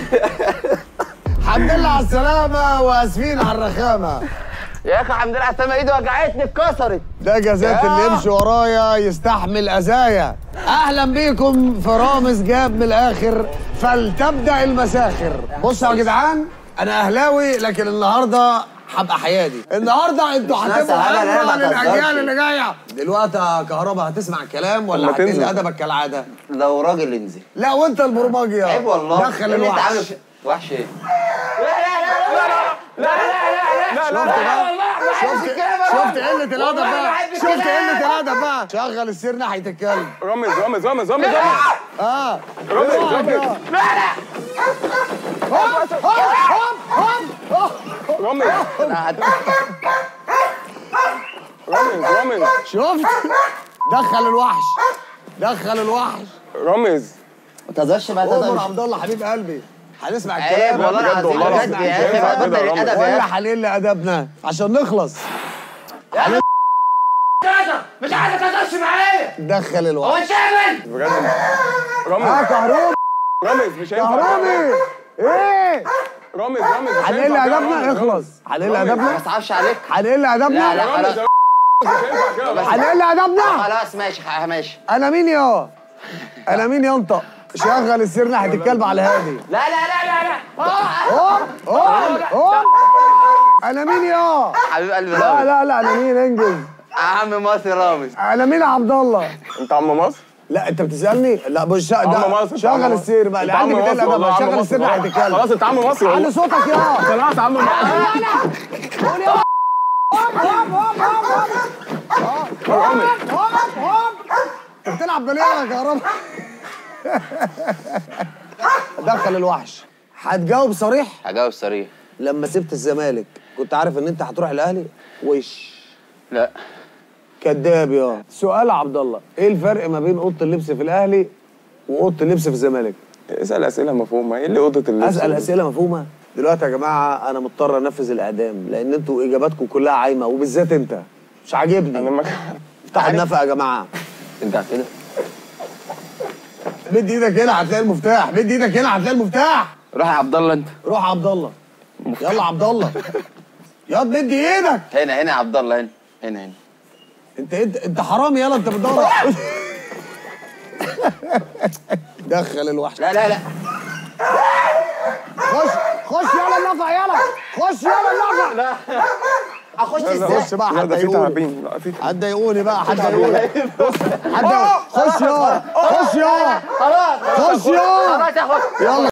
الحمد لله على السلامة واسفين على الرخامة. يا اخي الحمد لله على السلامة، ايده وجعتني اتكسرت. ده جزات اللي يمشي ورايا يستحمل أذايا. أهلا بيكم في رامز جاب من الآخر، فلتبدأ المساخر. بصوا يا جدعان، أنا أهلاوي لكن النهارده هبقى حيادي. النهارده انتوا هتبقوا عبرة للأجيال اللي جاية. دلوقتي يا كهربا هتسمع الكلام ولا هتقل أدبك كالعادة؟ لو راجل انزل. لا وأنت البرمجي يا عيب والله. دخل الوحش. وحش ايه؟ شفت قلة الأدب بقى؟ شفت قلة الأدب بقى؟ شغل السير ناحية الكلب. رامز رامز رامز رامز اه رامز رامز رامز رامز رامز شفت؟ دخل الوحش، دخل الوحش. رامز ما تهزرش بقى. عمر عبد الله حبيب قلبي، هنسمع الكلام. والله العظيم بجد يا اخي بقى بطل الادب ولا يا اخي. حليل ادبنا عشان نخلص. مش عايزك تهزرش معايا. دخل الوحش. هو انت اعمل بجد رامز كهروبي رامز مش هينفع. كهروبي ايه؟ رامز رامز هنقل ادبنا اخلص. هنقل ادبنا ما صعبش عليك. هنقل ادبنا. لا خلاص مش هينفع كده. هنقل ادبنا. خلاص ماشي ماشي. انا مين يا؟ انا مين ينطق؟ شغل السير ناحيه الكلب على هادي. لا لا لا لا لا. اوه انا مين يا؟ حبيب قلبي لا رامز. لا لا انا مين؟ انجز. عم مصر رامز. انا مين يا عبد الله؟ انت عم مصر؟ لا انت بتسالني؟ لا بص عم مصر. شغل السير بقى. اللي عندي بتقل ادب. شغل السير ناحيه الكلب. خلاص انت عم مصر. علي صوتك يا. خلاص عم مصر. قول يا انت بتلعب بليه يا كهربا؟ دخل الوحش. هتجاوب صريح؟ هجاوب صريح. لما سبت الزمالك كنت عارف ان انت هتروح الاهلي؟ وش لا كداب يا. سؤال عبد الله، ايه الفرق ما بين اوضه اللبس في الاهلي واوضه اللبس في الزمالك؟ اسال اسئله مفهومه. ايه اللي اوضه اللبس؟ اسال اسئله مفهومه. دلوقتي يا جماعه انا مضطر انفذ الاعدام لان انتوا اجاباتكم كلها عايمه وبالذات انت مش عاجبني. انا ما افتح النفق يا جماعه. انت كده. مد ايدك هنا هتلاقي المفتاح. مد ايدك هنا هتلاقي المفتاح. روح يا عبد الله انت. روح يا عبد الله. يلا عبد الله. يلا مد ايدك. هنا يا عبد الله هنا هنا. انت حرامي. يلا انت بتدور. دخل الوحش. لا لا لا. خش يلا النفق. يلا خش يلا النفق. لا اخش ازاي؟ خش بقى. لا ده في تعابين. لا في حد يقولي بقى. حد يقولي. حد خش يا. خش يا. خلاص خش يا. خلاص. يلا